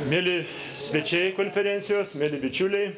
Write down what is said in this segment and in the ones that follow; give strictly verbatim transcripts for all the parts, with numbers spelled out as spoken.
Mėly svečiai konferencijos, mėly bičiuliai,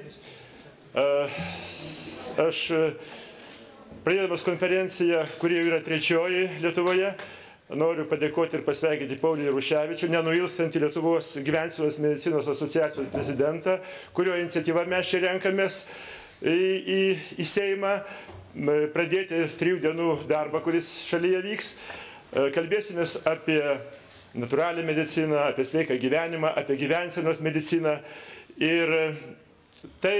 aš pradėdamas konferenciją, kuri yra trečioji Lietuvoje, noriu padėkoti ir pasveikinti Paulių Jaruševičių, nenuilstantį Lietuvos gyvensenos medicinos asociacijos prezidentą, kurio iniciatyva mes čia renkamės į, į, į Seimą, pradėti trijų dienų darbą, kuris šalyje vyks. Kalbėsimės apie natūralią mediciną, apie sveiką gyvenimą, apie gyvensenos mediciną. Ir tai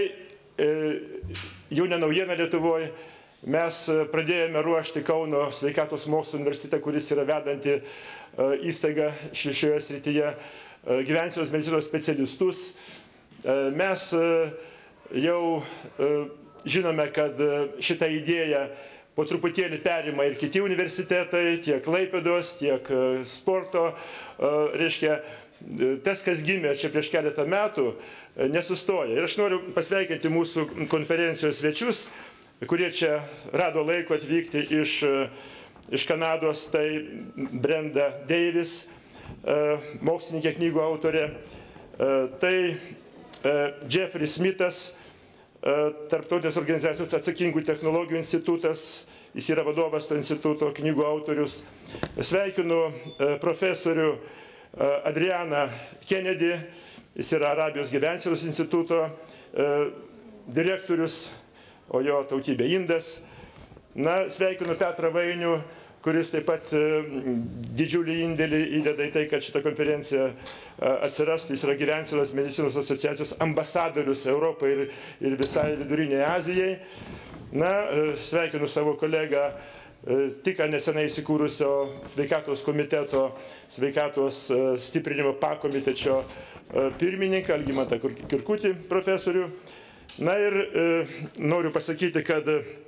jau ne naujiena Lietuvoje. Mes pradėjome ruošti Kauno sveikatos mokslų universitetą, kuris yra vedanti įstaiga šioje srityje, gyvensenos medicinos specialistus. Mes jau žinome, kad šitą idėją po truputėlį perima ir kiti universitetai, tiek Klaipėdos, tiek sporto. Reiškia, tas, kas gimė čia prieš keletą metų, nesustoja. Ir aš noriu pasveikinti mūsų konferencijos svečius, kurie čia rado laiko atvykti iš, iš Kanados. Tai Brenda Davis, mokslininkė, knygų autorė. Tai Jeffrey Smithas, Tarptautinės organizacijos atsakingų technologijų institutas, jis yra vadovas to instituto, knygų autorius. Sveikinu profesorių Adrianą Kennedy, jis yra Arabijos gyvensenos instituto direktorius, o jo tautybė indas. Na, sveikinu Petrą Vainių, kuris taip pat didžiulį indėlį įdeda į tai, kad šita konferencija atsirastų. Jis yra gyvensenos medicinos asociacijos ambasadorius Europai ir, ir visai Vidurinėje Azijai. Na, sveikinu savo kolegą, tik nesenai įsikūrusio sveikatos komiteto, sveikatos stiprinimo pakomitečio pirmininką Algimantą Kirkutį profesorių. Na ir noriu pasakyti, kad,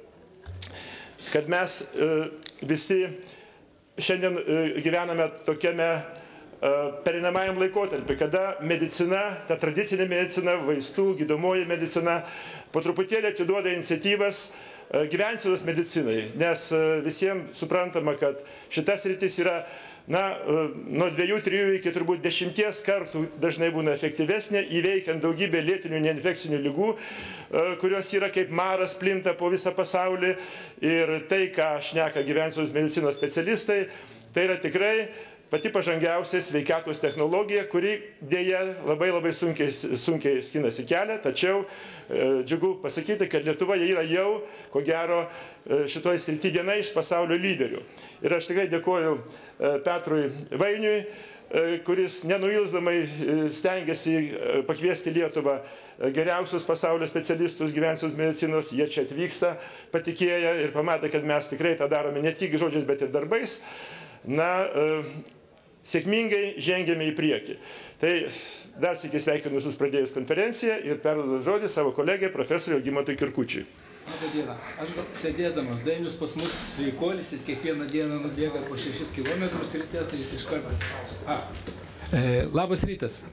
kad mes visi šiandien gyvename tokiame pereinamajam laikotarpį, kada medicina, ta tradicinė medicina, vaistų, gydomoji medicina po truputėlį atiduoda iniciatyvas gyvensenos medicinai, nes visiems suprantama, kad šitas sritis yra na, nuo dviejų, trijų iki turbūt dešimties kartų dažnai būna efektyvesnė, įveikiant daugybę lėtinių neinfekcinių ligų, kurios yra kaip maras, plinta po visą pasaulį. Ir tai, ką šneka gyvensenos medicinos specialistai, tai yra tikrai pati pažangiausia sveikatos technologija, kuri dėja labai labai sunkiai, sunkiai skinasi kelią, tačiau e, džiugu pasakyti, kad Lietuva yra jau, ko gero, šitoje srityje viena iš pasaulio lyderių. Ir aš tikrai dėkoju e, Petrui Vainiui, e, kuris nenuilsdamai stengiasi pakviesti Lietuvą geriausius pasaulio specialistus gyvensenos medicinos. Jie čia atvyksta, patikėję ir pamatė, kad mes tikrai tą darome ne tik žodžiais, bet ir darbais. Na, e, sėkmingai žengėme į priekį. Tai dar sykį sveikinu visus pradėjus konferenciją ir perduodu žodį savo kolegai profesoriui Algimantui Kirkučiui. Labą dieną. Aš sėdėdamas, Dainius pas mus sveikolis, jis kiekvieną dieną nubėga po šešis kilometrus ryte, tai jis iš kartas. A. E, labas rytas.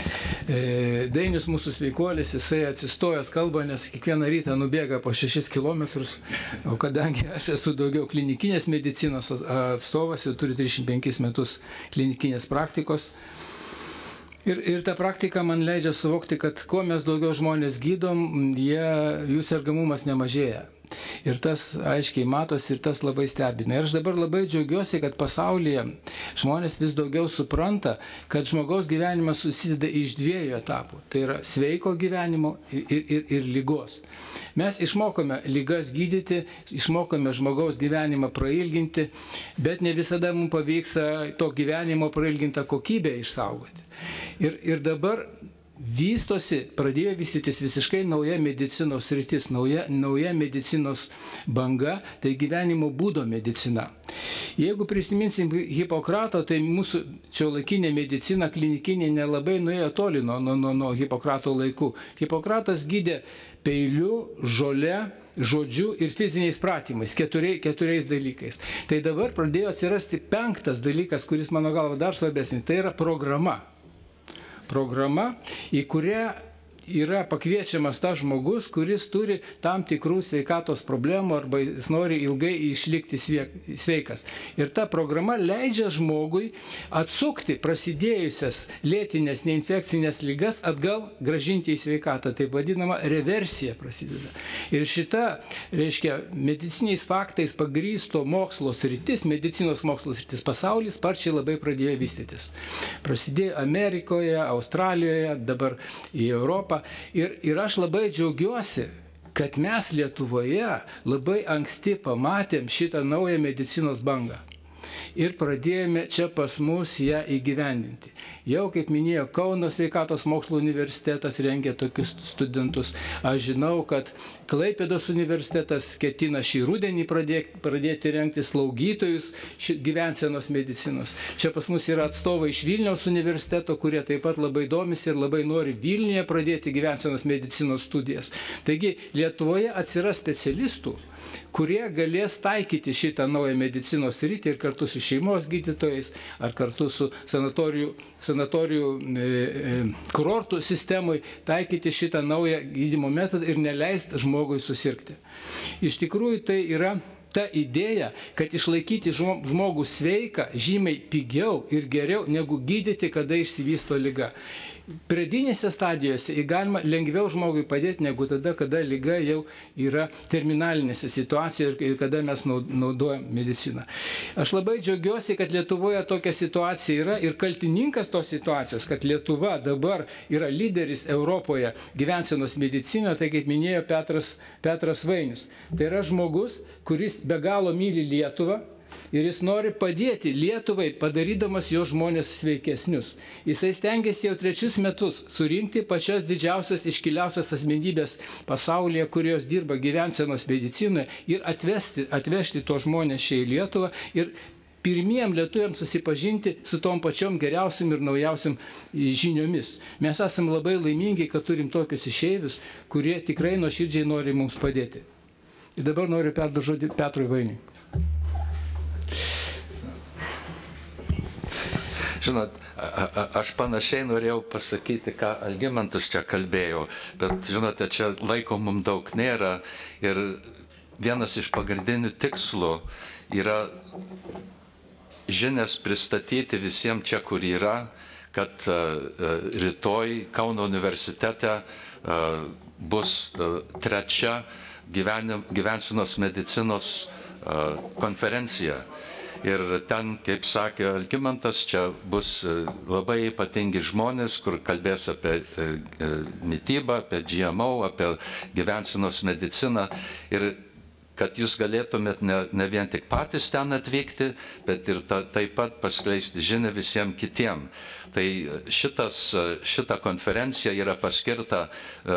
E, Dainius mūsų sveikolis, jisai atsistojęs kalba, nes kiekvieną rytą nubėga po šešis kilometrus, o kadangi aš esu daugiau klinikinės medicinos atstovas ir turiu trisdešimt penkis metus klinikinės praktikos. Ir, ir ta praktika man leidžia suvokti, kad kuo mes daugiau žmonės gydom, jie, jų sergamumas nemažėja. Ir tas aiškiai matosi ir tas labai stebina. Ir aš dabar labai džiaugiuosi, kad pasaulyje žmonės vis daugiau supranta, kad žmogaus gyvenimas susideda iš dviejų etapų. Tai yra sveiko gyvenimo ir, ir, ir lygos. Mes išmokome lygas gydyti, išmokome žmogaus gyvenimą prailginti, bet ne visada mums pavyksta to gyvenimo prailgintą kokybę išsaugoti. Ir, ir dabar vystosi, pradėjo vystytis visiškai nauja medicinos sritis, nauja, nauja medicinos banga, tai gyvenimo būdo medicina. Jeigu prisiminsim Hipokrato, tai mūsų šiuolaikinė medicina klinikinė nelabai nuėjo toli nuo, nuo, nuo, nuo Hipokrato laikų. Hipokratas gydė peiliu, žole, žodžiu ir fiziniais pratimais, keturiai, keturiais dalykais. Tai dabar pradėjo atsirasti penktas dalykas, kuris mano galva dar svarbesnis, tai yra programa. Programa, į kurią yra pakviečiamas tas žmogus, kuris turi tam tikrų sveikatos problemų arba jis nori ilgai išlikti sveikas. Ir ta programa leidžia žmogui atsukti prasidėjusias lėtinės neinfekcinės ligas atgal gražinti į sveikatą. Taip vadinama reversija prasideda. Ir šita, reiškia, mediciniais faktais pagrįsto mokslo sritis, medicinos mokslo sritis pasaulis sparčiai labai pradėjo vystytis. Prasidėjo Amerikoje, Australijoje, dabar į Europą. Ir, ir aš labai džiaugiuosi, kad mes Lietuvoje labai anksti pamatėm šitą naują medicinos bangą. Ir pradėjome čia pas mus ją įgyvendinti. Jau, kaip minėjo, Kauno sveikatos mokslo universitetas rengia tokius studentus. Aš žinau, kad Klaipėdos universitetas ketina šį rudenį pradėti, pradėti rengti slaugytojus gyvensenos medicinos. Čia pas mus yra atstovai iš Vilniaus universiteto, kurie taip pat labai domisi ir labai nori Vilniuje pradėti gyvensenos medicinos studijas. Taigi Lietuvoje atsiras specialistų, kurie galės taikyti šitą naują medicinos sritį ir kartu su šeimos gydytojais ar kartu su sanatorijų, sanatorijų e, e, kurortų sistemui taikyti šitą naują gydymo metodą ir neleisti žmogui susirgti. Iš tikrųjų tai yra ta idėja, kad išlaikyti žmogų sveiką žymiai pigiau ir geriau negu gydyti, kada išsivysto liga. Pradinėse stadijose galima lengviau žmogui padėti negu tada, kada liga jau yra terminalinėse situacijoje ir kada mes naudojam mediciną. Aš labai džiaugiuosi, kad Lietuvoje tokia situacija yra ir kaltininkas tos situacijos, kad Lietuva dabar yra lyderis Europoje gyvensenos medicinoje, tai kaip minėjo Petras, Petras Vainius. Tai yra žmogus, kuris be galo myli Lietuvą. Ir jis nori padėti Lietuvai, padarydamas jo žmonės sveikesnius. Jisai stengiasi jau trečius metus surinkti pačias didžiausias, iškiliausias asmenybės pasaulyje, kurios dirba gyvensenos medicinoje ir atvesti, atvežti to žmonės čia į Lietuvą ir pirmiem lietuviams susipažinti su tom pačiom geriausiam ir naujausiam žiniomis. Mes esame labai laimingi, kad turim tokius išeivius, kurie tikrai nuoširdžiai nori mums padėti. Ir dabar noriu perduoti žodį Petrui Vainiui. Žinot, aš panašiai norėjau pasakyti, ką Algimantas čia kalbėjo, bet, žinote, čia laiko mums daug nėra ir vienas iš pagrindinių tikslų yra žinias pristatyti visiems čia, kur yra, kad rytoj Kauno universitete bus trečia gyvensenos medicinos konferencija. Ir ten, kaip sakė Algimantas, čia bus labai ypatingi žmonės, kur kalbės apie mitybą, apie G M O, apie gyvensenos mediciną. Ir kad jūs galėtumėt ne, ne vien tik patys ten atvykti, bet ir ta, taip pat paskleisti žinią visiems kitiem. Tai šitas, šita konferencija yra paskirta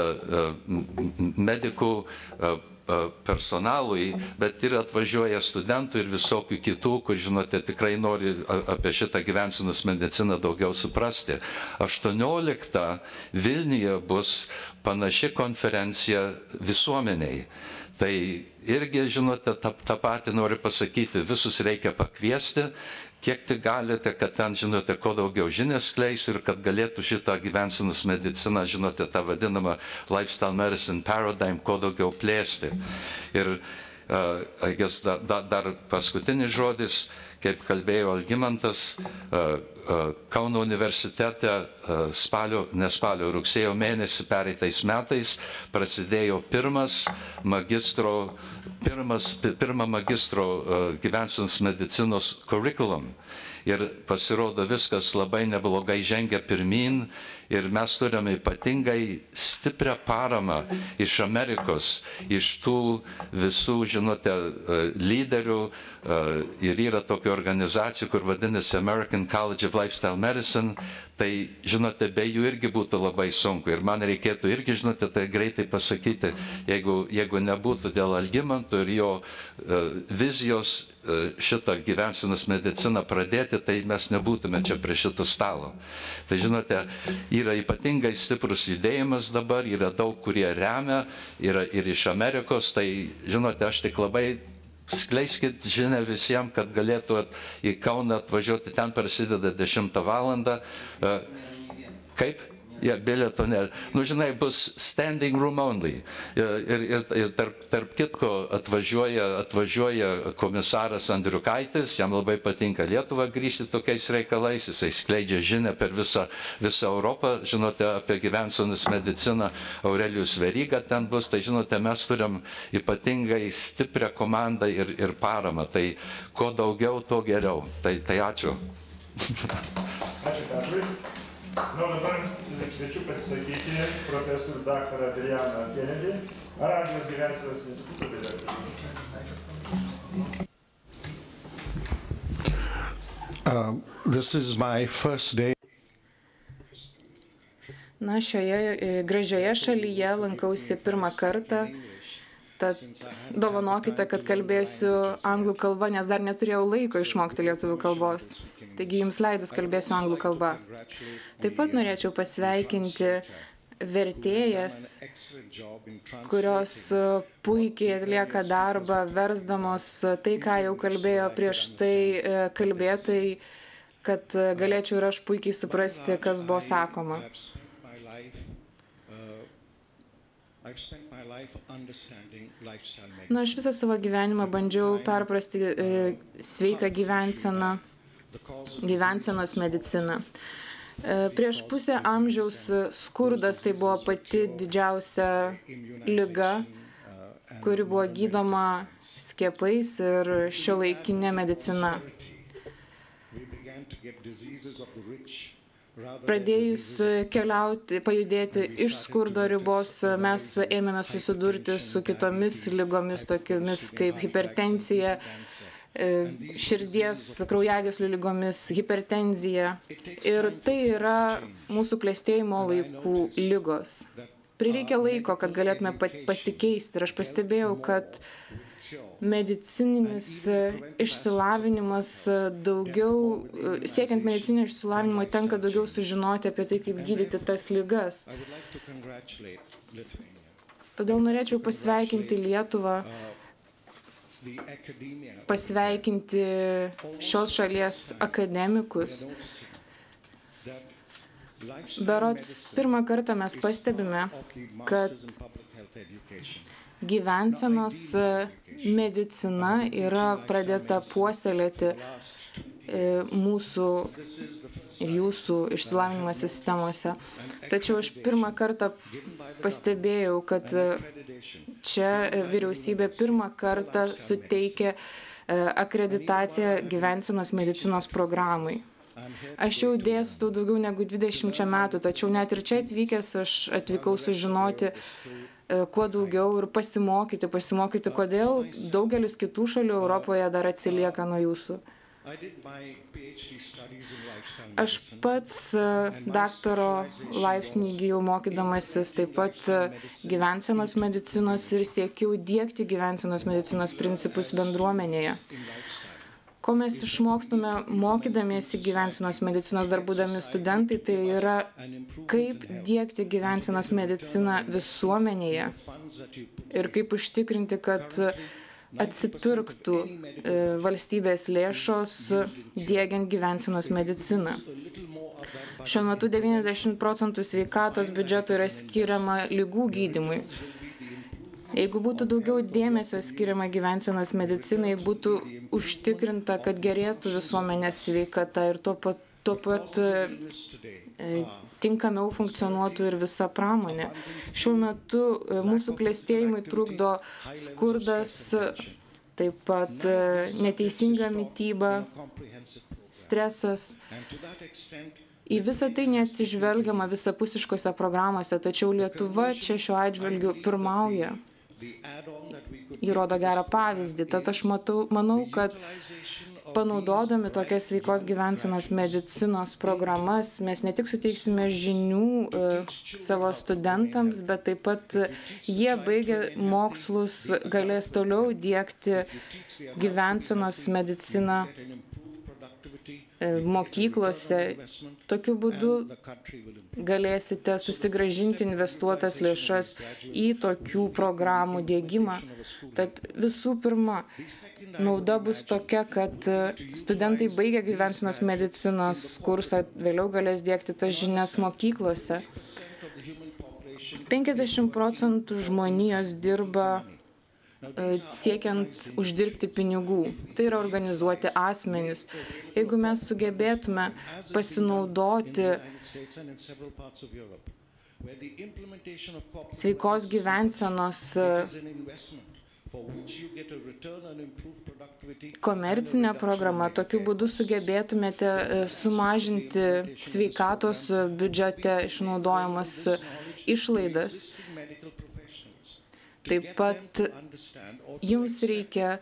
medikų personalui, bet ir atvažiuoja studentų ir visokių kitų, kur, žinote, tikrai nori apie šitą gyvensenos mediciną daugiau suprasti. aštuonioliktą Vilniuje bus panaši konferencija visuomeniai. Tai irgi, žinote, tą, tą patį noriu pasakyti, visus reikia pakviesti, kiek tik galite, kad ten, žinote, kuo daugiau žinias skleis ir kad galėtų šitą gyvensenos mediciną, žinote, tą vadinamą lifestyle medicine paradigm, kuo daugiau plėsti. Ir uh, guess, da, da, dar paskutinis žodis, kaip kalbėjo Algimantas, uh, uh, Kauno universitete uh, spalio, ne spalio, rugsėjo mėnesį pereitais metais prasidėjo pirmas magistro Pirmas, pirmą magistro uh, gyvensenos medicinos curriculum. Ir pasirodo viskas labai neblogai žengia pirmin ir mes turime ypatingai stiprią paramą iš Amerikos, iš tų visų, žinote, lyderių. Ir yra tokia organizacija, kur vadinasi American College of Lifestyle Medicine. Tai, žinote, be jų irgi būtų labai sunku. Ir man reikėtų irgi, žinote, tai greitai pasakyti, jeigu, jeigu nebūtų dėl Algimanto ir jo uh, vizijos uh, šitą gyvensenos mediciną pradėti, tai mes nebūtume čia prie šito stalo. Tai, žinote, yra ypatingai stiprus judėjimas dabar, yra daug, kurie remia, yra ir iš Amerikos. Tai, žinote, aš tik labai skleiskit žinę visiems, kad galėtų į Kauną atvažiuoti, ten prasideda dešimtą valandą. Kaip? Ja, bilieto ne. Nu, žinai, bus standing room only. Ir, ir, ir tarp, tarp kitko atvažiuoja, atvažiuoja komisaras Andriukaitis, jam labai patinka Lietuvą grįžti tokiais reikalais, jisai skleidžia žinią per visą, visą Europą, žinote, apie gyvensenos mediciną, Aurelijus Veryga ten bus, tai žinote, mes turim ypatingai stiprią komandą ir, ir paramą, tai kuo daugiau, tuo geriau. Tai, tai ačiū. Ačiū, Petrai. Na, dabar kviečiu pasisakyti profesorių daktarą Adrianą Kennedy, Arabijos gyvensenos instituto direktorių. Uh, this is my first day. Na, šioje gražioje šalyje lankausi pirmą kartą, tad dovanokite, kad kalbėsiu anglų kalbą, nes dar neturėjau laiko išmokti lietuvių kalbos. Taigi jums leidus kalbėsiu anglų kalbą. Taip pat norėčiau pasveikinti vertėjas, kurios puikiai atlieka darbą, versdamos tai, ką jau kalbėjo prieš tai kalbėtojai, kad galėčiau ir aš puikiai suprasti, kas buvo sakoma. Na, aš visą savo gyvenimą bandžiau perprasti e, sveiką gyvenseną, gyvensenos mediciną. E, prieš pusę amžiaus skurdas tai buvo pati didžiausia liga, kuri buvo gydoma skiepais ir šiuolaikinė medicina. Pradėjus keliauti, pajudėti iš skurdo ribos, mes ėmėme susidurti su kitomis ligomis, tokiomis kaip hipertenzija, širdies kraujagyslių ligomis, hipertenzija. Ir tai yra mūsų klestėjimo laikų ligos. Prireikia laiko, kad galėtume pasikeisti. Ir aš pastebėjau, kad medicininis išsilavinimas daugiau, siekiant medicininio išsilavinimo, tenka daugiau sužinoti apie tai, kaip gydyti tas ligas. Todėl norėčiau pasveikinti Lietuvą, pasveikinti šios šalies akademikus. Berods pirmą kartą mes pastebime, kad gyvensenos medicina yra pradėta puoselėti mūsų ir jūsų išsilavinimo sistemose. Tačiau aš pirmą kartą pastebėjau, kad čia vyriausybė pirmą kartą suteikė akreditaciją gyvensenos medicinos programai. Aš jau dėstau daugiau negu dvidešimt metų, tačiau net ir čia atvykęs aš atvykau sužinoti kuo daugiau ir pasimokyti, pasimokyti, kodėl daugelis kitų šalių Europoje dar atsilieka nuo jūsų. Aš pats daktaro laipsnį įgijau mokydamasis taip pat gyvensenos medicinos ir siekiau diegti gyvensenos medicinos principus bendruomenėje. Ko mes išmokstame mokydamiesi gyvensenos medicinos dar būdami studentai, tai yra kaip diegti gyvensenos mediciną visuomenėje ir kaip užtikrinti, kad atsipirktų valstybės lėšos diegiant gyvensenos mediciną. Šiuo metu devyniasdešimt procentų sveikatos biudžeto yra skiriama ligų gydymui. Jeigu būtų daugiau dėmesio skiriama gyvensenos medicinai, būtų užtikrinta, kad gerėtų visuomenės sveikata ir tuo pat, tuo pat e, tinkamiau funkcionuotų ir visa pramonė. Šiuo metu e, mūsų klestėjimui trukdo skurdas, taip pat e, neteisinga mityba, stresas. Į visą tai neatsižvelgiama visapusiškose programuose, tačiau Lietuva čia šiuo atžvilgiu pirmauja. Ji rodo gerą pavyzdį, tad aš matau, manau, kad panaudodami tokias sveikos gyvensenos medicinos programas, mes ne tik suteiksime žinių e, savo studentams, bet taip pat jie baigę mokslus galės toliau diegti gyvensenos mediciną mokyklose. Tokiu būdu galėsite susigrąžinti investuotas lėšas į tokių programų dėgymą. Tad visų pirma, nauda bus tokia, kad studentai baigę gyvensenos medicinos kursą vėliau galės diegti tas žinias mokyklose. penkiasdešimt procentų žmonijos dirba siekiant uždirbti pinigų. Tai yra organizuoti asmenys. Jeigu mes sugebėtume pasinaudoti sveikos gyvensenos komercinė programa, tokiu būdu sugebėtumėte sumažinti sveikatos biudžete išnaudojamas išlaidas. Taip pat jums reikia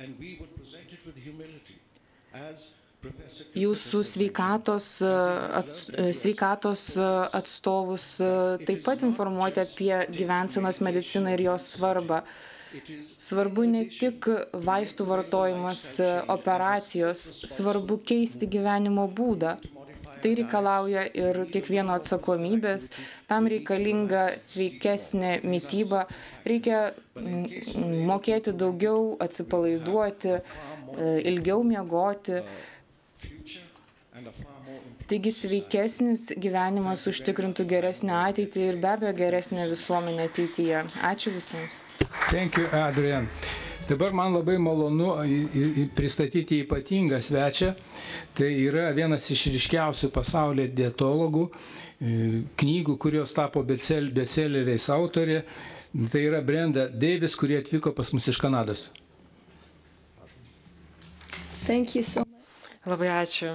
jūsų sveikatos, sveikatos atstovus taip pat informuoti apie gyvensenos mediciną ir jos svarbą. Svarbu ne tik vaistų vartojimas, operacijos, svarbu keisti gyvenimo būdą. Tai reikalauja ir kiekvieno atsakomybės, tam reikalinga sveikesnė mityba, reikia mokėti daugiau, atsipalaiduoti, ilgiau miegoti. Taigi sveikesnis gyvenimas užtikrintų geresnę ateitį ir be abejo geresnę visuomenę ateityje. Ačiū visiems. Thank you, Adrian. Dabar man labai malonu pristatyti ypatingą svečią. Tai yra vienas iš ryškiausių pasaulyje dietologų, knygų, kurios tapo bestselleriais autorė. Tai yra Brenda Davis, kurie atvyko pas mus iš Kanados. So labai ačiū.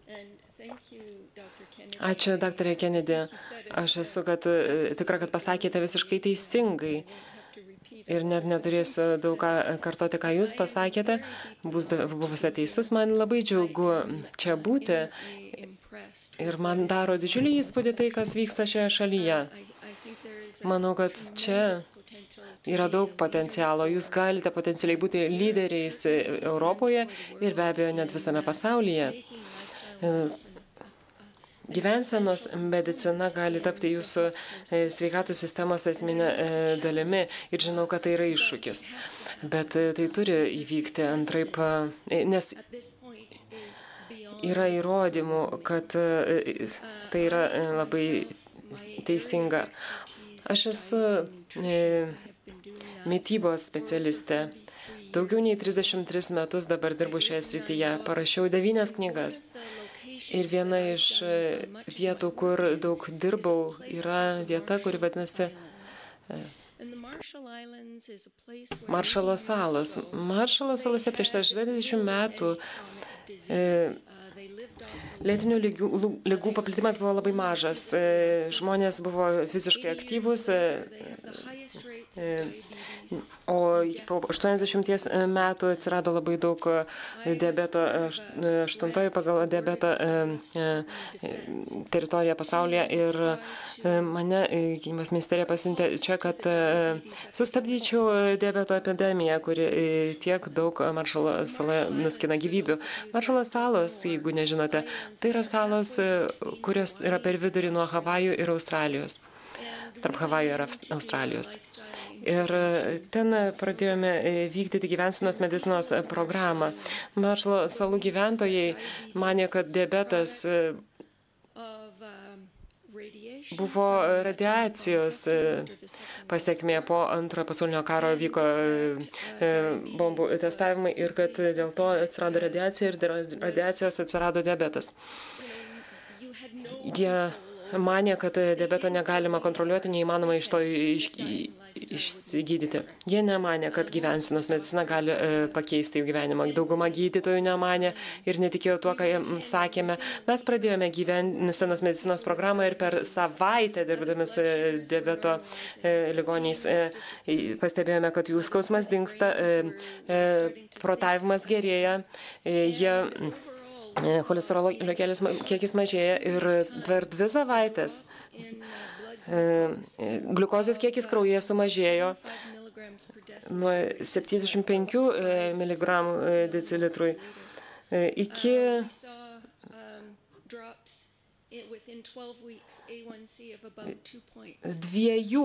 Ačiū, daktarė Kennedy. Aš esu kad, tikra, kad pasakėte visiškai teisingai. Ir net neturėsiu daug ką kartoti, ką jūs pasakėte. Buvote teisus, man labai džiaugu čia būti. Ir man daro didžiulį įspūdį tai, kas vyksta šioje šalyje. Manau, kad čia yra daug potencialo. Jūs galite potencialiai būti lyderiais Europoje ir be abejo net visame pasaulyje. Gyvensenos medicina gali tapti jūsų sveikatos sistemos esminė dalimi ir žinau, kad tai yra iššūkis. Bet tai turi įvykti antraip, nes yra įrodymų, kad tai yra labai teisinga. Aš esu mitybos specialistė. Daugiau nei trisdešimt tris metus dabar dirbu šioje srityje. Parašiau devynias knygas. Ir viena iš vietų, kur daug dirbau, yra vieta, kuri vadinasi Maršalo salos. Maršalo salose prieš aštuoniasdešimt metų lėtinių ligų, ligų paplitimas buvo labai mažas. Žmonės buvo fiziškai aktyvūs, o po aštuoniasdešimties metų atsirado labai daug diabeto, aštuntoji pagal diabetą teritorija pasaulyje ir mane gydymo ministerija pasiuntė čia, kad sustabdyčiau diabeto epidemiją, kuri tiek daug Maršalo saloje nuskina gyvybių. Maršalo salos, jeigu nežinote, tai yra salos, kurios yra per vidurį nuo Havajų ir Australijos. Tarp Havajų ir Australijos. Ir ten pradėjome vykdyti gyvensenos medicinos programą. Maršalo salų gyventojai manė, kad diabetas buvo radiacijos pasiekmė. Po antrojo pasaulinio karo vyko bombų testavimai ir kad dėl to atsirado radiacija ir dėl radiacijos atsirado diabetas. Jie manė, kad diabeto negalima kontroliuoti, neįmanoma iš to iš, išsigydyti. Jie nemanė, kad gyvensenos medicina gali e, pakeisti jų gyvenimą. Dauguma gydytojų nemanė ir netikėjo tuo, ką jiems sakėme. Mes pradėjome gyvensenos medicinos programą ir per savaitę, dirbdami su diabeto e, ligoniais, e, pastebėjome, kad jų skausmas dingsta, e, e, protavimas gerėja, e, jie cholesterolo kiekis mažėja ir per dvi savaitės gliukozės kiekis kraujyje sumažėjo nuo septyniasdešimt penkių miligramų decilitrui iki dviejų.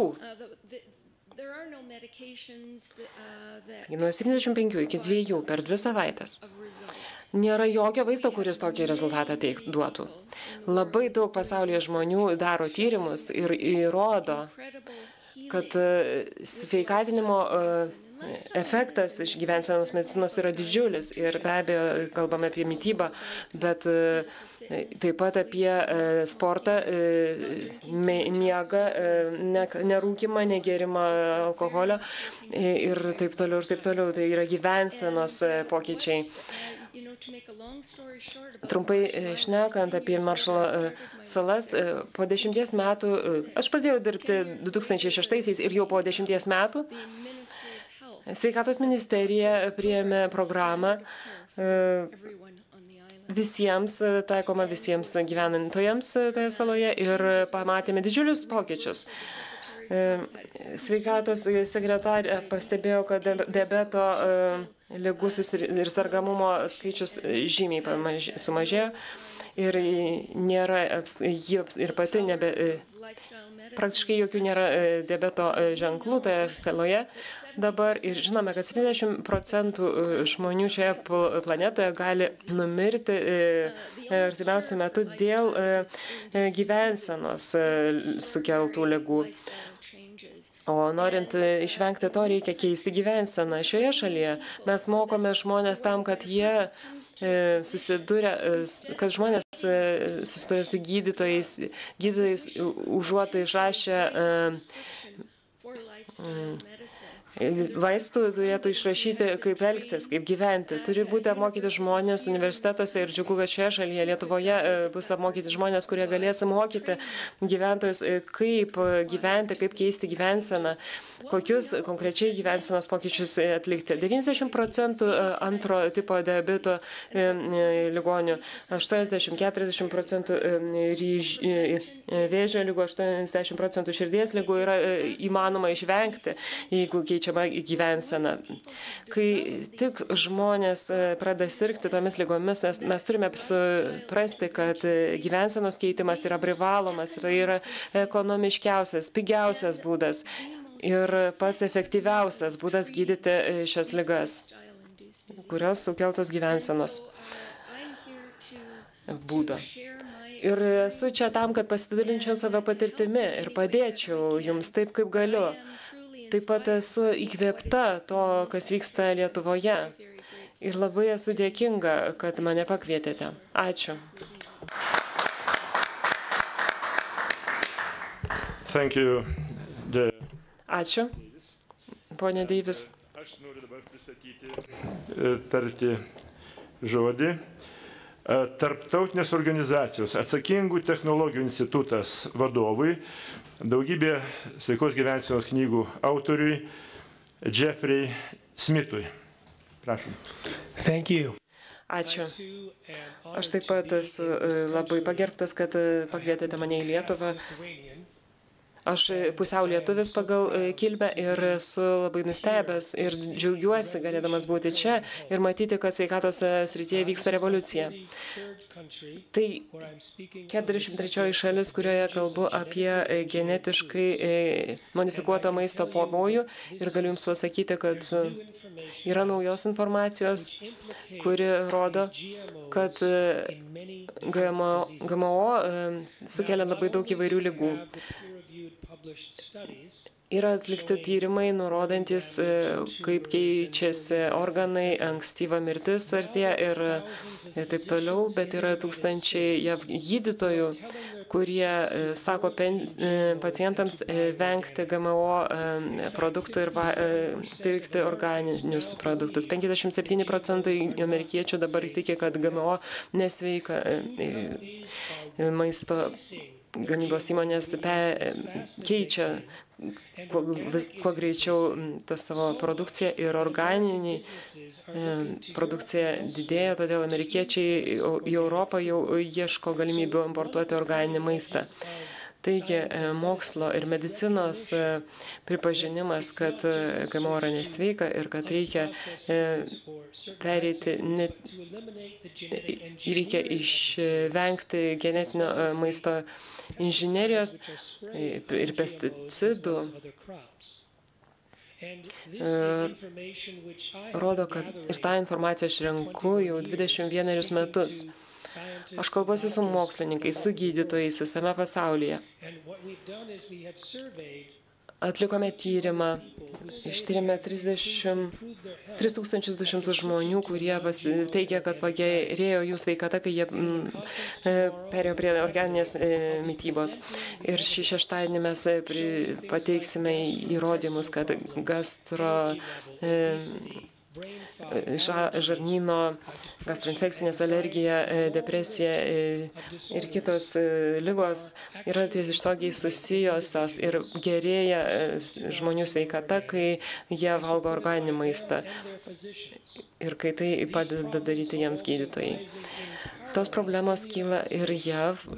Nuo septyniasdešimt penkių iki dviejų per dvi savaitės. Nėra jokio vaisto, kuris tokį rezultatą teik, duotų. Labai daug pasaulyje žmonių daro tyrimus ir įrodo, kad sveikatinimo efektas iš gyvensenos medicinos yra didžiulis. Ir be abejo, kalbame apie mitybą, bet taip pat apie sportą, miegą, nerūkimą, negerimą alkoholio ir taip toliau ir taip toliau. Tai yra gyvensenos pokyčiai. Trumpai šnekant apie Maršalo salas, po dešimties metų, aš pradėjau dirbti du tūkstančiai šeštaisiais ir jau po dešimties metų Sveikatos ministerija priėmė programą visiems, taikoma visiems gyvenantojams toje saloje ir pamatėme didžiulius pokyčius. Sveikatos sekretarė pastebėjo, kad diabeto ligų ir sergamumo skaičius žymiai sumažėjo ir nėra, ji ir pati nebe, praktiškai jokių nėra diabeto ženklų toje saloje dabar ir žinome, kad septyniasdešimt procentų žmonių šioje planetoje gali numirti artimiausiu metu dėl gyvensenos sukeltų ligų. O norint išvengti to, reikia keisti gyvenseną. Šioje šalyje mes mokome žmonės tam, kad jie susiduria, kad žmonės susiduria su gydytojais, gydytojais užuot išrašę vaistų turėtų išrašyti, kaip elgtis, kaip gyventi. Turi būti apmokyti žmonės universitetuose ir džiugu, kad šioje šalyje Lietuvoje bus apmokyti žmonės, kurie galės mokyti gyventojus, kaip gyventi, kaip keisti gyvenseną, kokius konkrečiai gyvensenos pokyčius atlikti. devyniasdešimt procentų antro tipo diabeto ligonių, aštuoniasdešimt keturiasdešimt procentų vėžio ligų, aštuoniasdešimt procentų širdies ligų yra įmanoma išvengti, jeigu keičiama gyvensena. Kai tik žmonės pradeda sirgti tomis lygomis, mes turime suprasti, kad gyvensenos keitimas yra privalomas, tai yra ekonomiškiausias, pigiausias būdas ir pats efektyviausias būdas gydyti šias ligas, kurios sukeltos gyvensenos būdo. Ir esu čia tam, kad pasidalinčiau savo patirtimi ir padėčiau jums taip, kaip galiu. Taip pat esu įkvėpta to, kas vyksta Lietuvoje. Ir labai esu dėkinga, kad mane pakvietėte. Ačiū. Thank you. The... Ačiū, ponė Deivis. Aš noriu dabar pristatyti, tarti žodį. Tarptautinės organizacijos atsakingų technologijų institutas vadovui, daugybė sveikos gyvensenos knygų autoriui Jeffrey Smithui. Prašom. Thank you. Ačiū. Aš taip pat esu labai pagerbtas, kad pakvietėte mane į Lietuvą. Aš pusiau lietuvis pagal kilmę ir esu labai nustebęs ir džiaugiuosi galėdamas būti čia ir matyti, kad sveikatos srityje vyksta revoliucija. Tai keturiasdešimt trečioji šalis, kurioje kalbu apie genetiškai modifikuoto maisto pavojų ir galiu Jums pasakyti, kad yra naujos informacijos, kuri rodo, kad G M O, G M O sukelia labai daug įvairių ligų. Yra atlikti tyrimai, nurodantis, kaip keičiasi organai, ankstyva mirtis artėja ir taip toliau, bet yra tūkstančiai J A V gydytojų, kurie sako pacientams vengti G M O produktų ir pirkti organinius produktus. penkiasdešimt septyni procentai amerikiečių dabar tiki, kad G M O nesveika maisto gamybos įmonės keičia kuo, vis, kuo greičiau tą savo produkciją ir organinį produkcija didėja, todėl amerikiečiai į Europą jau ieško galimybių importuoti organinį maistą. Taigi, mokslo ir medicinos pripažinimas, kad G M O yra nesveika ir kad reikia pereiti, net, reikia išvengti genetinio maisto inžinerijos ir pesticidų, rodo, kad ir tą informaciją aš renku jau dvidešimt vienerius metus. Aš kalbuosi su mokslininkais, su gydytojais visame pasaulyje. Atlikome tyrimą, ištyrėme tris tūkstančius du šimtus žmonių, kurie teigia, kad pagerėjo jų sveikata, kai jie perėjo prie organinės mitybos. Ir šį šeštadienį mes pateiksime įrodymus, kad gastro žarnyno, gastroinfekcinės alergija, depresija ir kitos ligos yra tiesiogiai susijusios ir gerėja žmonių sveikata, kai jie valgo organinį maistą ir kai tai padeda daryti jiems gydytojai. Tos problemos kyla ir J A V.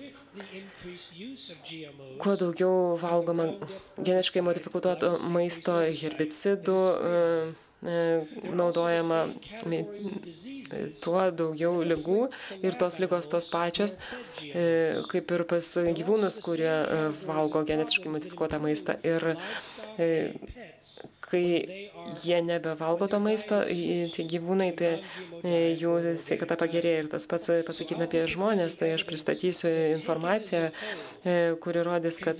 Kuo daugiau valgoma geniškai modifikuoto maisto, herbicidų naudojama, tuo daugiau ligų ir tos ligos tos pačios, kaip ir pas gyvūnus, kurie valgo genetiškai modifikuotą maistą. Ir kai jie nebevalgo to maisto, tie gyvūnai, tai jų sveikata pagerėja. Ir tas pats pasakytina apie žmonės, tai aš pristatysiu informaciją, kuri rodys, kad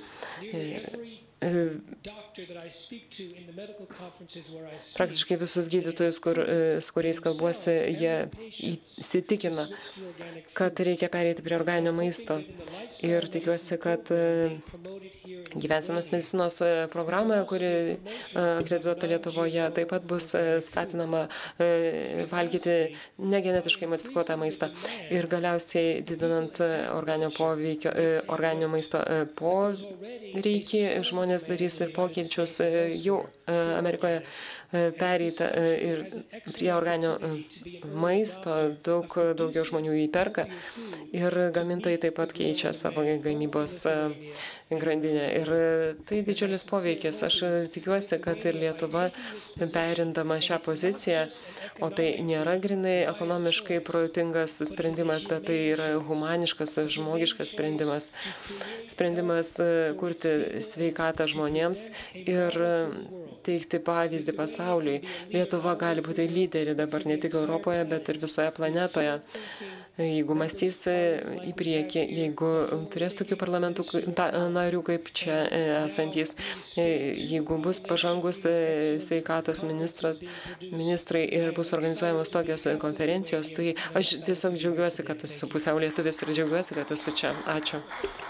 praktiškai visus gydytojus, kur, su kuriais kalbuosi, jie įsitikina, kad reikia pereiti prie organinio maisto. Ir tikiuosi, kad gyvensenos medicinos programoje, kuri akredituota Lietuvoje, taip pat bus skatinama valgyti negenetiškai modifikuotą maistą. Ir galiausiai didinant organinio poveikio, organinio maisto poreikį, žmonės darys ir pokyčius. Jau Amerikoje pereita ir prie organinio maisto, daug daugiau žmonių jį perka ir gamintojai taip pat keičia savo gamybos grandinę. Ir tai didžiulis poveikis. Aš tikiuosi, kad ir Lietuva perindama šią poziciją, o tai nėra grinai ekonomiškai protingas sprendimas, bet tai yra humaniškas, žmogiškas sprendimas. Sprendimas kurti sveikatą žmonėms ir teikti pavyzdį pasauliui. Lietuva gali būti lyderė dabar ne tik Europoje, bet ir visoje planetoje. Jeigu mąstys į priekį, jeigu turės tokių parlamentų narių kaip čia esantys, jeigu bus pažangus sveikatos ministras, ministrai ir bus organizuojamos tokios konferencijos, tai aš tiesiog džiaugiuosi, kad esu pusiau lietuvis ir džiaugiuosi, kad esu čia. Ačiū.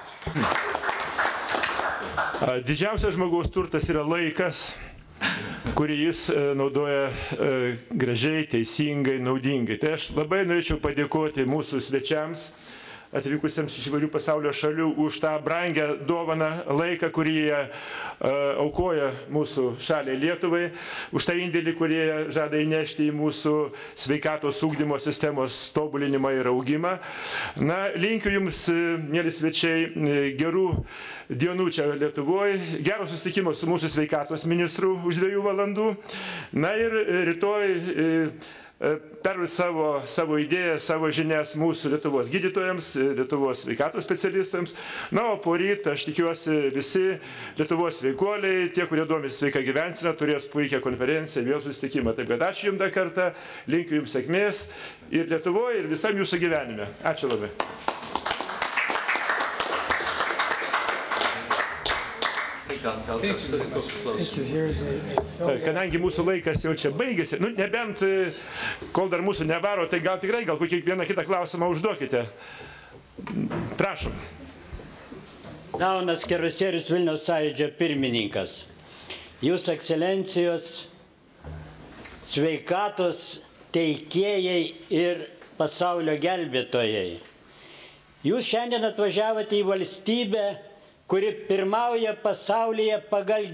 Didžiausias žmogaus turtas yra laikas, kurį jis naudoja gražiai, teisingai, naudingai. Tai aš labai norėčiau padėkoti mūsų svečiams, atvykusiems iš įvairių pasaulio šalių, už tą brangę dovaną laiką, kurį jie aukoja mūsų šaliai Lietuvai, už tą indėlį, kurį jie žada įnešti į mūsų sveikatos ugdymo sistemos tobulinimą ir augimą. Na, linkiu Jums, mėly svečiai, gerų dienų čia Lietuvoje, gero susitikimo su mūsų sveikatos ministru už dviejų valandų. Na ir rytoj perduoti savo, savo idėją, savo žinias mūsų Lietuvos gydytojams, Lietuvos sveikatos specialistams. Na, o po ryt, aš tikiuosi, visi Lietuvos sveikuoliai, tie, kurie domisi sveika gyvensena, turės puikią konferenciją, vėl susitikimą. Taip kad ačiū Jums dar kartą, linkiu Jums sėkmės ir Lietuvoje, ir visam Jūsų gyvenime. Ačiū labai. Kadangi mūsų laikas jau čia baigėsi, nu, nebent, kol dar mūsų nevaro, tai gal tikrai, gal kokį vieną kitą klausimą užduokite. Prašom. Leonas Kerosierius, Vilniaus sąjūdžio pirmininkas. Jūsų ekscelencijos sveikatos teikėjai ir pasaulio gelbėtojai. Jūs šiandien atvažiavote į valstybę, kuri pirmauja pasaulyje pagal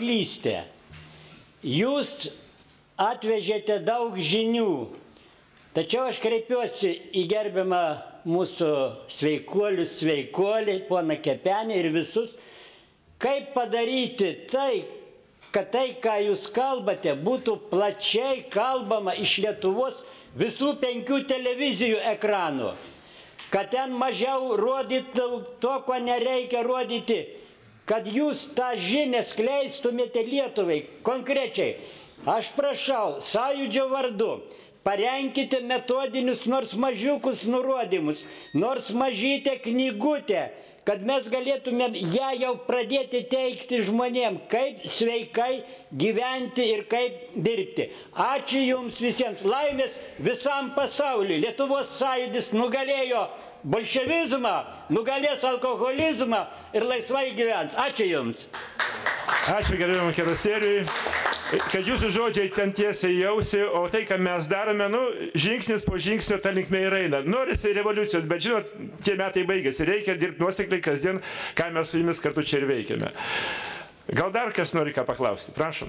girtuoklystę. Jūs atvežėte daug žinių, Tačiau aš kreipiuosi į gerbiamą mūsų sveikuolius, sveikuolį, poną Kepenį ir visus, kaip padaryti tai, kad tai, ką jūs kalbate, būtų plačiai kalbama iš Lietuvos visų penkių televizijų ekranų, kad ten mažiau rodytų to, ko nereikia rodyti, kad jūs tą žinią skleistumėte Lietuvai konkrečiai. Aš prašau, sąjūdžio vardu, parenkite metodinius nors mažiukus nurodymus, nors mažytę knygutę, kad mes galėtumėm ją jau pradėti teikti žmonėm, kaip sveikai gyventi ir kaip dirbti. Ačiū Jums visiems. Laimės visam pasauliu. Lietuvos sąjūdis nugalėjo bolševizmą, nugalės alkoholizmą ir laisvai gyvens. Ačiū Jums. Ačiū gerbiamam Kerosėliui, kad jūsų žodžiai ten tiesiai jausi, o tai, ką mes darome, nu, žingsnis po žingsnio ta linkme ir eina. Norisi revoliucijos, bet žinot, tie metai baigėsi, reikia dirbti nuosekliai kasdien, ką mes su jumis kartu čia ir veikiame. Gal dar kas nori ką paklausti? Prašom.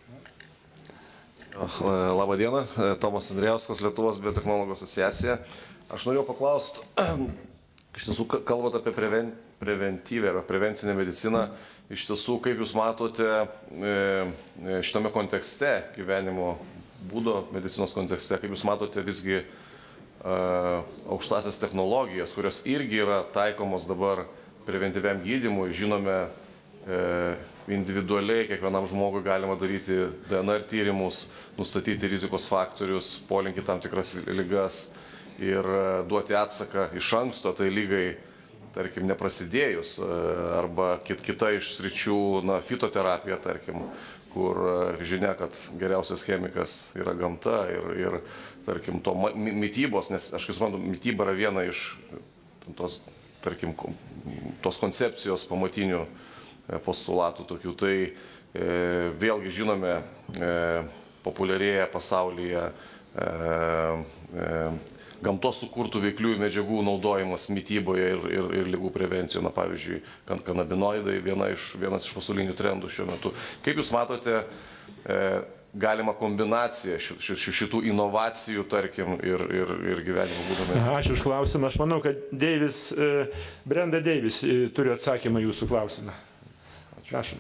Labą dieną, Tomas Andrijauskas, Lietuvos biotechnologų asociacija. Aš norėjau paklausti, iš tiesų, kalbant apie preven, preventyvę arba prevencinę mediciną, iš tiesų, kaip jūs matote e, šitame kontekste, gyvenimo būdo medicinos kontekste, kaip jūs matote visgi e, aukštasias technologijas, kurios irgi yra taikomos dabar preventyviam gydymui, žinome, e, individualiai kiekvienam žmogui galima daryti D N R tyrimus, nustatyti rizikos faktorius, polinkį tam tikras ligas ir duoti atsaką iš anksto tai lygai, tarkim, neprasidėjus, arba kit, kita iš sričių, na, fitoterapija, tarkim, kur žinia, kad geriausias chemikas yra gamta ir, ir tarkim, to mitybos, nes aš kaip suprantu, mityba yra viena iš tos, tarkim, tos koncepcijos pamatinių postulatų tokių. Tai e, vėlgi žinome, e, populiarėja pasaulyje e, e, gamtos sukurtų veikliųjų medžiagų naudojimas mityboje ir, ir, ir ligų prevencijoje. Na, pavyzdžiui, kanabinoidai viena iš, vienas iš pasaulinių trendų šiuo metu. Kaip jūs matote e, galima kombinacija ši, ši, šitų inovacijų, tarkim, ir, ir, ir gyvenimo būdami? Ačiū už klausimą. Aš manau, kad Deivis, e, Brenda Deivis e, turi atsakymą jūsų klausimą. Prašom.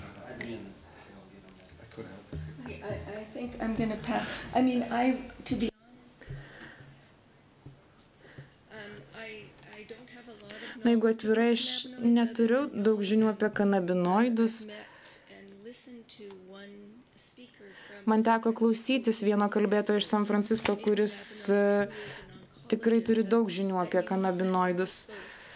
I, I think I'm going to pass. I mean, I, to be Na, jeigu atvirai, aš neturiu daug žinių apie kanabinoidus. Man teko klausytis vieno kalbėtojo iš San Francisco, kuris uh, tikrai turi daug žinių apie kanabinoidus.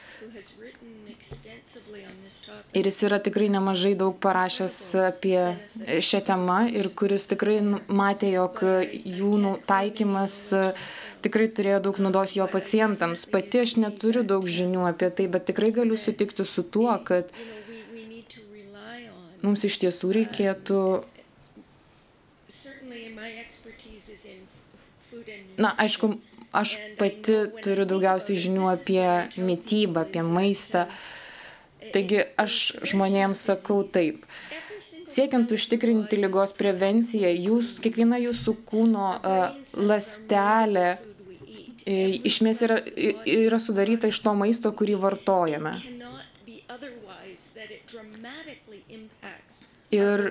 Ir jis yra tikrai nemažai daug parašęs apie šią temą ir kuris tikrai matė, jog jų taikymas tikrai turėjo daug naudos jo pacientams. Pati aš neturiu daug žinių apie tai, bet tikrai galiu sutikti su tuo, kad mums iš tiesų reikėtų... Na, aišku, aš pati turiu daugiausiai žinių apie mitybą, apie maistą. Taigi aš žmonėms sakau taip. Siekiant užtikrinti ligos prevenciją, jūs, kiekviena jūsų kūno uh, ląstelė uh, išmės yra, yra sudaryta iš to maisto, kurį vartojame. Ir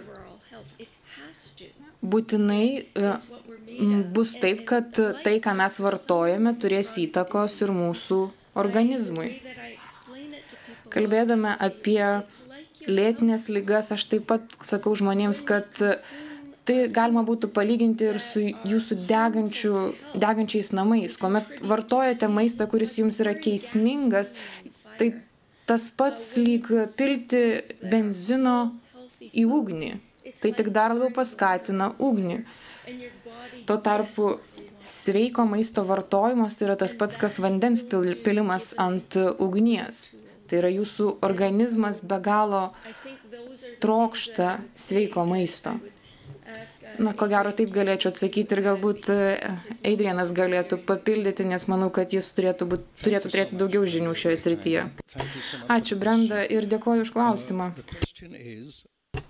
būtinai uh, bus taip, kad tai, ką mes vartojame, turės įtakos ir mūsų organizmui. Kalbėdami apie lėtinės ligas, aš taip pat sakau žmonėms, kad tai galima būtų palyginti ir su jūsų degančiais namais. Kuomet vartojate maistą, kuris jums yra keismingas, tai tas pats lyg pilti benzino į ugnį. Tai tik dar labiau paskatina ugnį. Tuo tarpu sveiko maisto vartojimas tai yra tas pats, kas vandens pilimas ant ugnies. Tai yra jūsų organizmas be galo trokšta sveiko maisto. Na, ko gero taip galėčiau atsakyti ir galbūt Adrianas galėtų papildyti, nes manau, kad jis turėtų, būt, turėtų turėti daugiau žinių šioje srityje. Ačiū, Brenda, ir dėkoju už klausimą.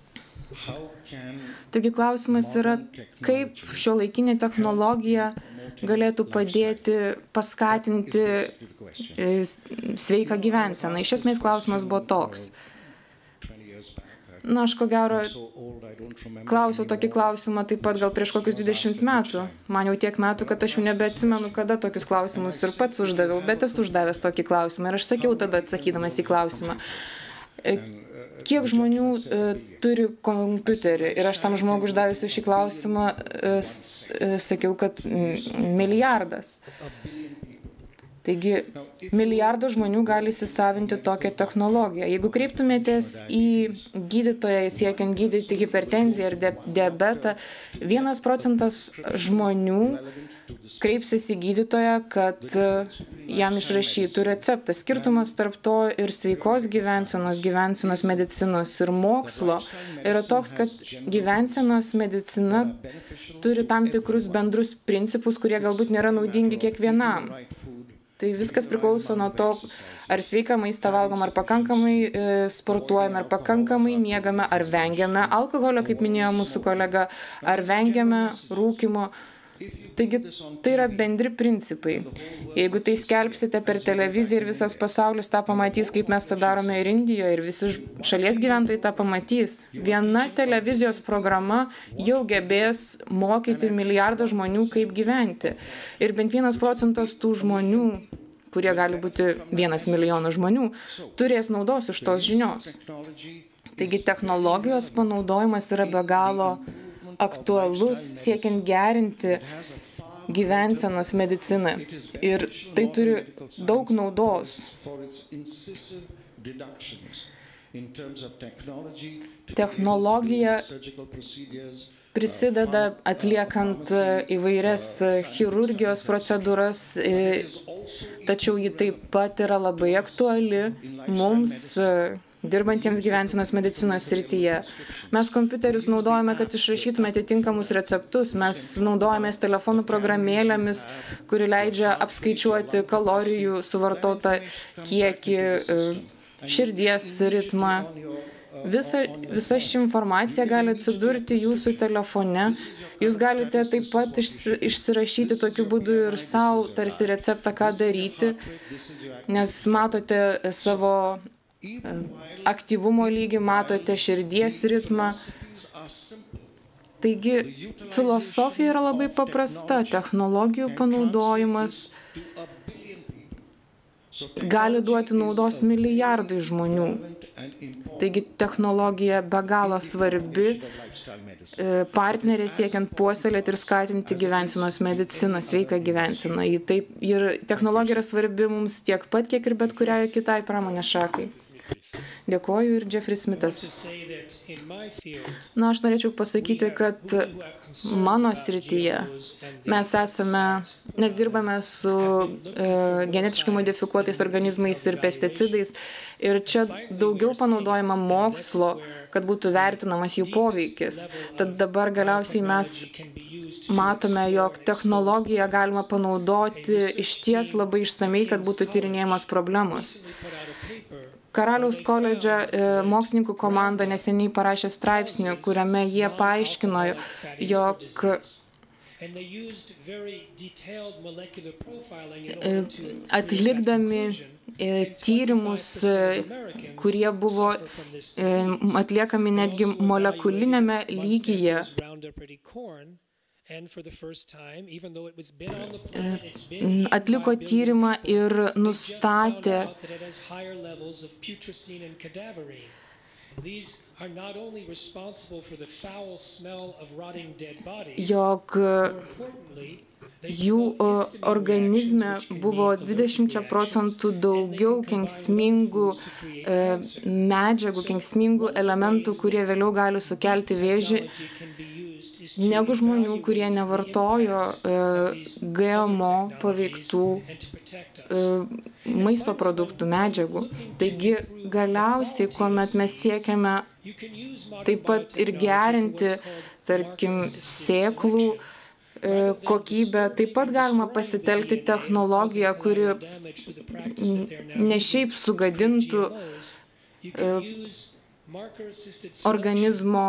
Taigi klausimas yra, kaip šiuolaikinė technologija galėtų padėti paskatinti sveiką gyvenseną. Iš esmės klausimas buvo toks. Na, aš ko gero klausiau tokį klausimą taip pat gal prieš kokius dvidešimt metų. Man jau tiek metų, kad aš jau nebeatsimenu, kada tokius klausimus ir pats uždaviau, bet esu uždavęs tokį klausimą. Ir aš sakiau tada atsakydamas į klausimą, kiek žmonių e, turi kompiuterį. Ir aš tam žmogui uždavusi šį klausimą e, e, sakiau, kad milijardas. Taigi, milijardo žmonių gali įsisavinti tokią technologiją. Jeigu kreiptumėtės į gydytoją siekiant gydyti hipertenziją ir diabetą, vienas procentas žmonių kreipsis į gydytoją, kad jam išrašytų receptą. Skirtumas tarp to ir sveikos gyvensenos, gyvensenos medicinos ir mokslo yra toks, kad gyvensenos medicina turi tam tikrus bendrus principus, kurie galbūt nėra naudingi kiekvienam. Tai viskas priklauso nuo to, ar sveiką maistą valgom, ar pakankamai e, sportuojame, ar pakankamai miegame, ar vengiame alkoholio, kaip minėjo mūsų kolega, ar vengiame rūkymo. Taigi, tai yra bendri principai. Jeigu tai skelbsite per televiziją ir visas pasaulis tą pamatys, kaip mes tą darome ir Indijoje, ir visi šalies gyventojai tą pamatys, viena televizijos programa jau gebės mokyti milijardą žmonių, kaip gyventi. Ir bent vienas procentas tų žmonių, kurie gali būti vienas milijonas žmonių, turės naudos iš tos žinios. Taigi, technologijos panaudojimas yra be galo aktualus siekiant gerinti gyvensenos mediciną. Ir tai turi daug naudos. Technologija prisideda atliekant įvairias chirurgijos procedūras, tačiau ji taip pat yra labai aktuali mums, dirbantiems gyvensenos medicinos srityje. Mes kompiuterius naudojame, kad išrašytume atitinkamus receptus. Mes naudojamės telefonų programėlėmis, kuri leidžia apskaičiuoti kalorijų suvartotą kiekį, širdies ritmą. Visa, visa ši informacija gali atsidurti jūsų telefone. Jūs galite taip pat išsirašyti tokiu būdu ir savo tarsi receptą, ką daryti, nes matote savo aktyvumo lygį, matote širdies ritmą. Taigi, filosofija yra labai paprasta. Technologijų panaudojimas gali duoti naudos milijardui žmonių. Taigi, technologija be galo svarbi partnerė siekiant puoselėti ir skatinti gyvensenos mediciną, sveiką gyvenseną. Ir technologija yra svarbi mums tiek pat, kiek ir bet kuriai kitai pramonės šakai. Dėkoju ir Jeffrey Smithas. Na, aš norėčiau pasakyti, kad mano srityje mes esame, mes dirbame su e, genetiškai modifikuotais organizmais ir pesticidais ir čia daugiau panaudojama mokslo, kad būtų vertinamas jų poveikis. Tad dabar galiausiai mes matome, jog technologiją galima panaudoti išties labai išsamei, kad būtų tyrinėjamos problemos. Karaliaus koledžo mokslininkų komanda neseniai parašė straipsnį, kuriame jie paaiškino, jog atlikdami tyrimus, kurie buvo atliekami netgi molekulinėme lygyje, atliko tyrimą ir nustatė, jog jų organizme buvo dvidešimt procentų daugiau kenksmingų medžiagų, kenksmingų elementų, kurie vėliau gali sukelti vėžį, negu žmonių, kurie nevartojo G M O paveiktų maisto produktų, medžiagų. Taigi, galiausiai, kuomet mes siekiame taip pat ir gerinti, tarkim, sėklų kokybę, taip pat galima pasitelkti technologiją, kuri ne šiaip sugadintų organizmo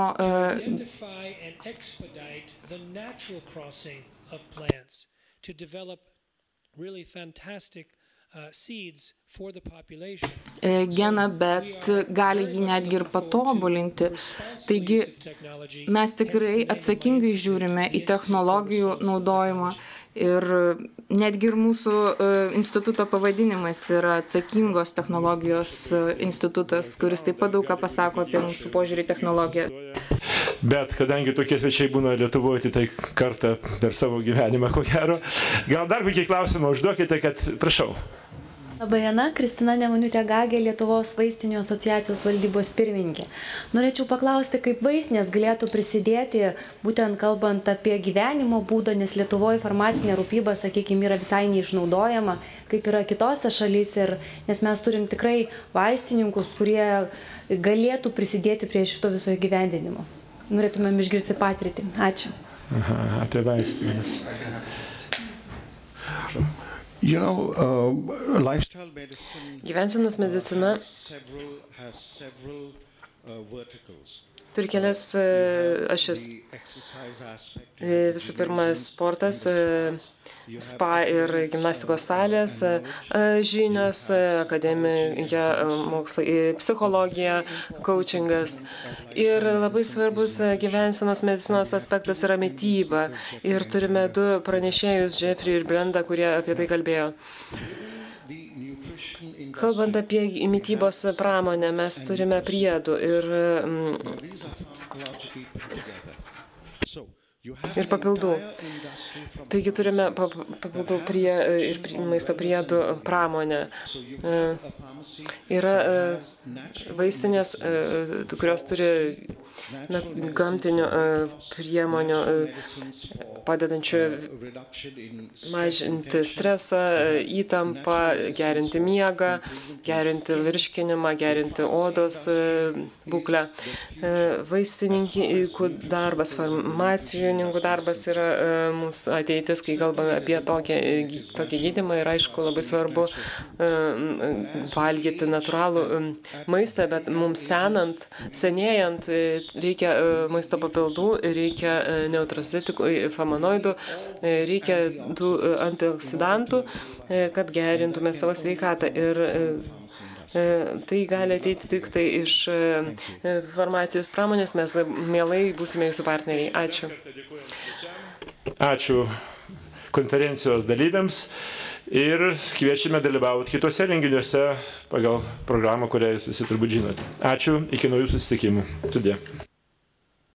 to develop really fantastic uh, seeds for the population. Geną, bet gali jį netgi ir patobulinti. Taigi mes tikrai atsakingai žiūrime į technologijų naudojimą ir netgi ir mūsų instituto pavadinimas yra atsakingos technologijos institutas, kuris taip pat daug ką pasako apie mūsų požiūrį į technologiją. Bet kadangi tokie svečiai būna Lietuvoje tai kartą per savo gyvenimą, ko gero, gal dar kokį klausimą užduokite, kad prašau. Labai diena, Kristina Nemuniūtė Gagė, Lietuvos vaistinių asociacijos valdybos pirmininkė. Norėčiau paklausti, kaip vaistinės galėtų prisidėti, būtent kalbant apie gyvenimo būdą, nes Lietuvoje farmacinė rūpyba, sakykime, yra visai neišnaudojama, kaip yra kitose šalyse, ir, nes mes turim tikrai vaistininkus, kurie galėtų prisidėti prie šito viso įgyvendinimo. Norėtumėm išgirsti patirtį. Ačiū. Aha, apie vaistinės. You know, uh, lifestyle medicine Gyvensenos medicina several, has several uh, verticals. turi kelias ašis. Visų pirma, sportas, spa ir gimnastikos salės, žinios, akademija, mokslai, psichologija, coachingas. Ir labai svarbus gyvensenos medicinos aspektas yra mityba. Ir turime du pranešėjus, Jeffrey ir Brenda, kurie apie tai kalbėjo. Kalbant apie mitybos pramonę, mes turime priedų ir, ir papildų. Taigi turime papildų prie, ir maisto priedų pramonę. Yra vaistinės, kurios turi na, gamtinių priemonių padedančių mažinti stresą, įtampą, gerinti miegą, gerinti virškinimą, gerinti odos būklę. Vaistininkų darbas, farmacijininkų darbas yra mūsų ateitis, kai kalbame apie tokį, tokį gydymą, ir aišku labai svarbu valgyti natūralų maistą, bet mums senant, senėjant, reikia maisto papildų, reikia neutrocitikų, flavonoidų, reikia tų antioksidantų, kad gerintume savo sveikatą. Ir tai gali ateiti tik tai iš farmacijos pramonės. Mes mielai būsime jūsų partneriai. Ačiū. Ačiū konferencijos dalyviams ir kviečiame dalyvauti kitose renginiuose pagal programą, kurią jūs visi turbūt žinote. Ačiū, iki naujų susitikimų. Sudie.